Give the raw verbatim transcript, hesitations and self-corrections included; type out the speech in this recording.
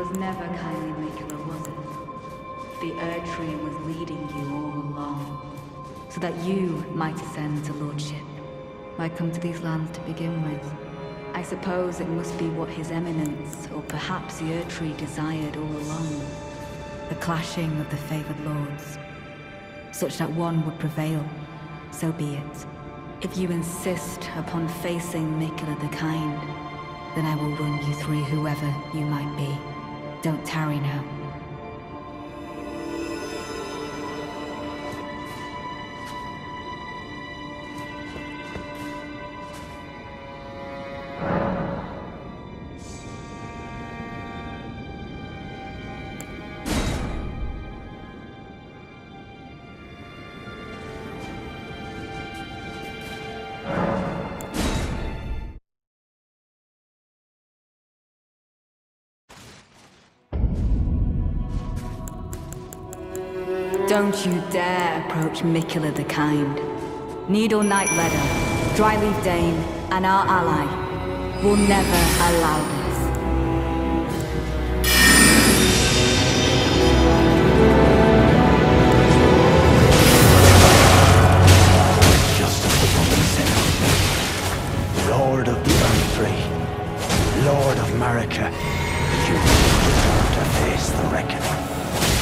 was never kindly Mikula, was it? The Erdtree was leading you all along, so that you might ascend to lordship. Why come to these lands to begin with? I suppose it must be what His Eminence, or perhaps the Erdtree, desired all along. The clashing of the favored lords, such that one would prevail. So be it. If you insist upon facing Mikula the Kind, then I will run you through whoever you might be. Don't tarry now. Don't you dare approach Mikula the Kind. Needle Knight Leader, Dryleaf Dane, and our ally will never allow this. Just as the woman said, Lord of the Erdtree, Lord of Marika, you return to face the reckoning.